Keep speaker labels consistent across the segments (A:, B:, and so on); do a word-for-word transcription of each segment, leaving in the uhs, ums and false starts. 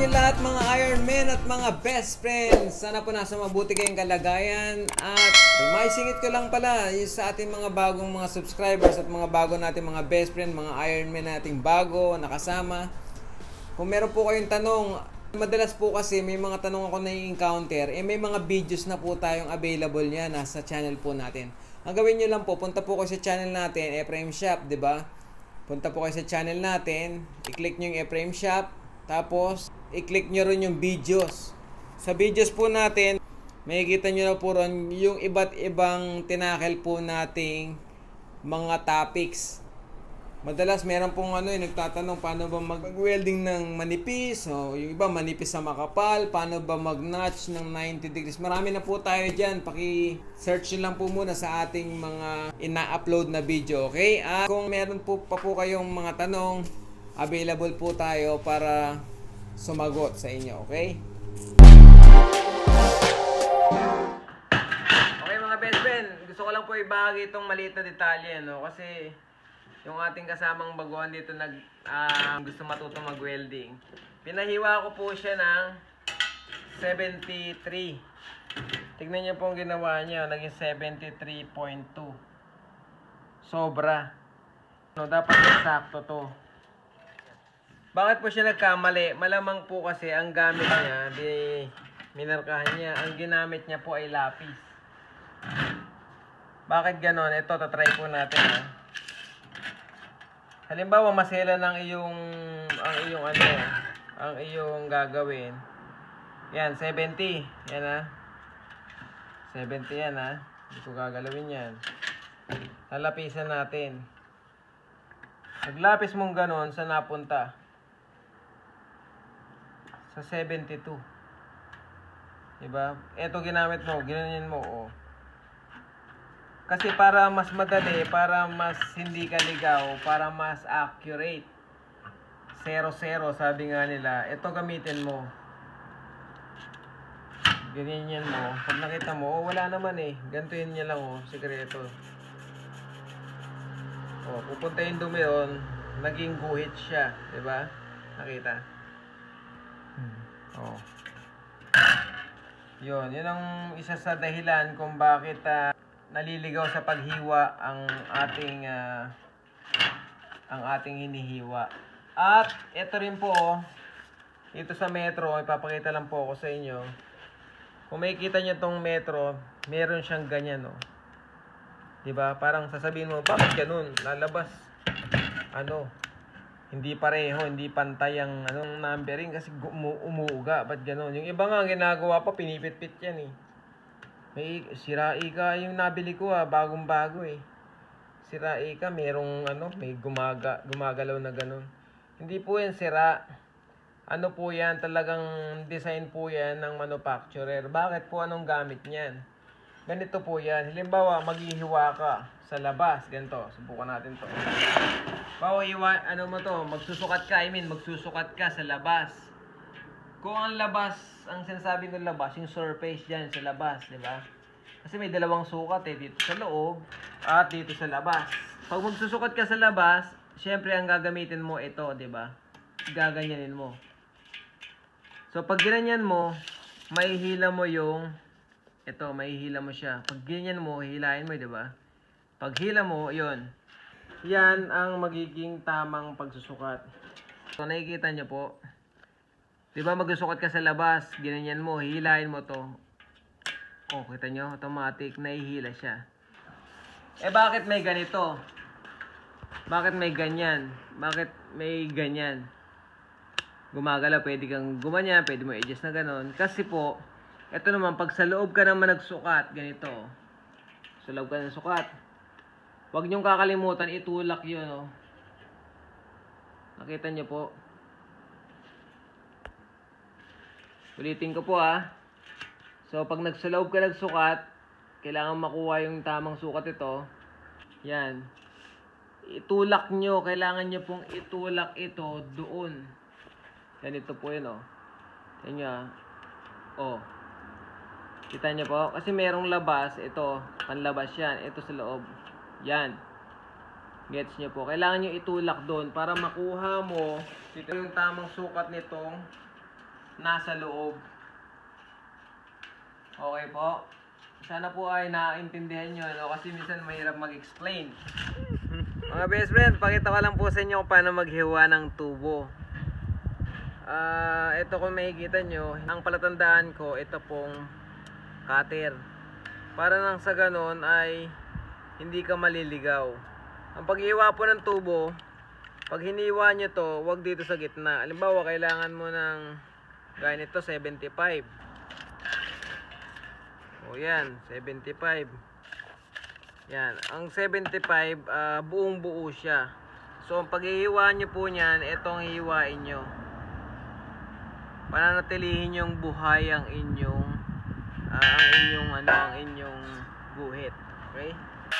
A: inyong lahat mga Iron Men at mga best friends. Sana po nasa mabuti kayong kalagayan. At may singit ko lang pala sa ating mga bagong mga subscribers at mga bago nating mga best friend, mga Iron Men nating bago, nakasama. Kung meron po kayong tanong, madalas po kasi may mga tanong ako na i-encounter, eh may mga videos na po tayong available niya nasa channel po natin. Ang gawin nyo lang po, punta po kayo sa channel natin, Ephraim Shop, di ba? Punta po kayo sa channel natin, i-click nyo yung Ephraim Shop, tapos i-click nyo rin yung videos. Sa videos po natin, makikita nyo na po ron yung iba't ibang tinakel po nating mga topics. Madalas meron pong ano yung nagtatanong paano ba mag-welding ng manipis, o yung iba manipis sa makapal, paano ba mag-notch ng ninety degrees. Marami na po tayo dyan, paki-search nyo lang po muna sa ating mga ina-upload na video, okay? At kung meron po pa po kayong mga tanong, available po tayo para sumagot sa inyo, okay? Okay mga best friend, gusto ko lang po ibahagi itong maliit na detalye, no? Kasi yung ating kasamang baguhan dito nag uh, gusto matuto mag-welding. Pinahiwa ko po siya ng seventy-three. Tignan niyo po ang ginawa niya, naging seventy-three point two. Sobra. No, dapat sakto to. Bakit po siya nagkamali? Malamang po kasi ang gamit niya, di minarkahan niya, ang ginamit niya po ay lapis. Bakit ganon? Ito, tatry po natin, ha. Halimbawa, masela ng iyong, ang iyong ano, ang iyong gagawin. Yan, seventy. Yan, ha. seventy yan, ha. Hindi ko gagalawin yan. Lalapisan natin. Naglapis mong ganon, sa napunta? Sa seventy-two. Diba? Ito ginamit mo, ginanyan mo, oh. Kasi para mas madali, para mas hindi ka ligaw, para mas accurate. zero zero sabi nga nila. Ito gamitin mo. Ganyan mo. Pag nakita mo, oh, wala naman eh. Gantuin niya lang, oh. Sikreto. Oh, pupunta yung dumi yun. Naging guhit siya. Diba? Nakita? Hmm. Oh. Yun. Yun ang isa sa dahilan kung bakit uh, naliligaw sa paghiwa ang ating uh, ang ating hinihiwa. At ito rin po, ito sa metro, ipapakita lang po ako sa inyo. Kung makikita nyo tong metro, meron siyang ganyan, no. Diba? Parang sasabihin mo, bakit ganun? Lalabas. Ano? Hindi pareho, hindi pantay ang anong numbering kasi umu umuuga. Ba't ganun? Yung iba nga ginagawa pa, pinipit-pit yan eh. May sirai ka yung nabili ko, ah, bagong bago eh. Sirai ka, merong ano, may gumaga, gumagalaw na ganun. Hindi po yan sira. Ano po yan, talagang design po yan ng manufacturer. Bakit po, anong gamit niyan? Ganito po yan. Halimbawa, maghihiwa ka sa labas. Ganito, subukan natin to. Bawa, iwa, ano mo to, magsusukat ka, I mean, magsusukat ka sa labas. Kung ang labas, ang sinasabi ng labas, yung surface dyan sa labas, di ba? Kasi may dalawang sukat eh, dito sa loob at dito sa labas. Pag magsusukat ka sa labas, syempre ang gagamitin mo ito, di ba? Gaganyanin mo. So pag ginanyan mo, may hila mo yung, ito, may hila mo siya. Pag ganyan mo, hilahin mo, di ba? Pag hila mo, yun. Yan ang magiging tamang pagsusukat. So nakikita nyo po, diba magsusukat ka sa labas, ginanyan mo, hihilahin mo to. Oh, kita nyo, automatic, nahihila siya. Eh bakit may ganito? Bakit may ganyan? Bakit may ganyan? Gumagala, pwede kang gumanyan, pwede mo i-adjust na ganon. Kasi po, ito naman, pag sa loob ka naman nagsukat, ganito. Sa loob ka ng sukat. Huwag nyong kakalimutan, itulak yun, oh. Nakita nyo po. Ulitin ko po, ah. So, pag nagsalaob ka nagsukat, kailangan makuha yung tamang sukat ito. Yan. Itulak nyo. Kailangan nyo pong itulak ito doon. Ganito po yun, oh. Yan nyo, ah. Oh. Kita nyo po? Kasi merong labas. Ito. Panlabas yan. Ito sa loob. Yan. Gets nyo po? Kailangan nyo itulak doon para makuha mo ito yung tamang sukat nitong nasa loob. Okay po? Sana po ay naiintindihan nyo, no? Kasi minsan mahirap mag-explain. Mga best friend, pakita ko lang po sa inyo kung paano maghiwa ng tubo. Ah, uh, ito kung makikita nyo, ang palatandaan ko, ito pong cutter. Para nang sa ganon ay hindi ka maliligaw. Ang paghiwa po ng tubo, pag hiniwa nyo to, wag dito sa gitna. Halimbawa, kailangan mo ng ganito, seventy-five. O yan, seventy-five. Yan, ang seventy-five, uh, buong buo siya. So, ang paghihiwa nyo po niyan, itong hihiwain nyo. Pananatilihin yung buhay ang inyong, uh, ang inyong, ano, ang inyong guhit. Okay?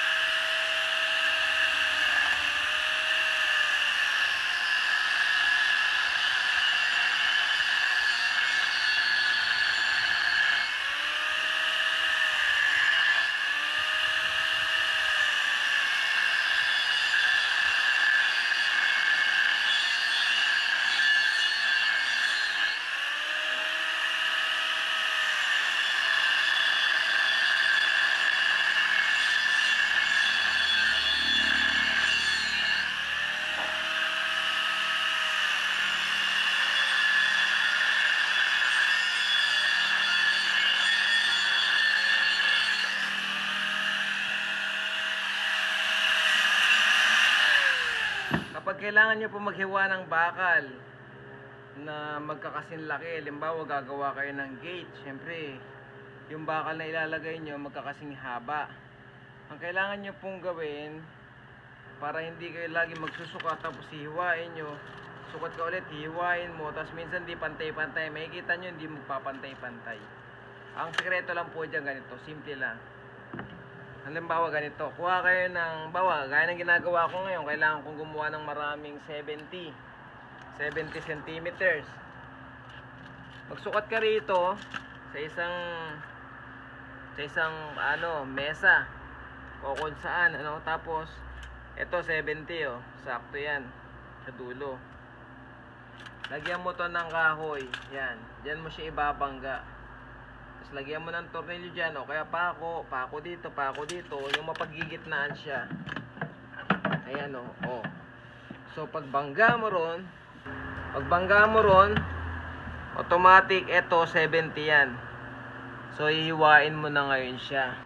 A: Kapag kailangan nyo po maghiwa ng bakal na magkakasinlaki, halimbawa gagawa kayo ng gate, syempre yung bakal na ilalagay nyo magkakasing haba. Ang kailangan nyo pong gawin para hindi kayo lagi magsusukat tapos hihiwain nyo, sukat ka ulit, hihiwain mo, tapos minsan di pantay-pantay, makikita nyo hindi magpapantay-pantay. Ang sekreto lang po dyan ganito, simple lang. Halimbawa ganito, kuha kayo ng, bawa, gaya ng ginagawa ko ngayon, kailangan kong gumawa ng maraming seventy centimeters. Magsukat ka rito sa isang sa isang ano, mesa o kung saan, ano, tapos ito seventy, oh, sakto yan sa dulo. Lagyan mo to ng kahoy, yan, diyan mo siya ibabangga. Lagyan mo ng tornilyo dyan, o kaya pako, pako dito, pako dito, yung mapagigitnaan siya. Ayan, o. O. So, pagbangga mo ron, pagbangga mo ron, automatic, eto, seventy yan. So, hihiwain mo na ngayon siya.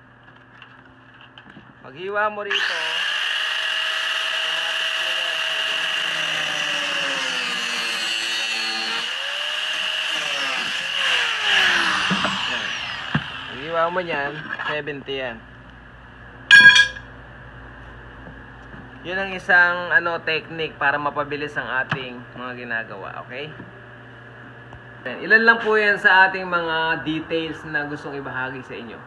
A: Paghiwa mo rito, hiwa mo yan, seventy yan. Yun ang isang ano technique para mapabilis ang ating mga ginagawa, okay? Ilan lang po yan sa ating mga details na gustong ibahagi sa inyo.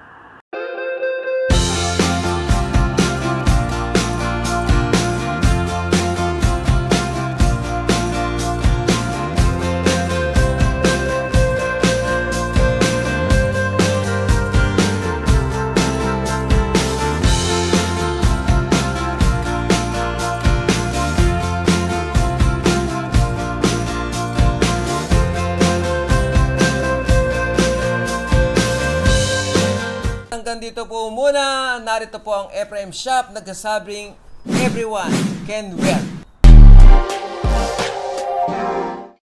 A: Dito po muna, narito po ang Ephraim Shop, nagsasabing everyone can wear.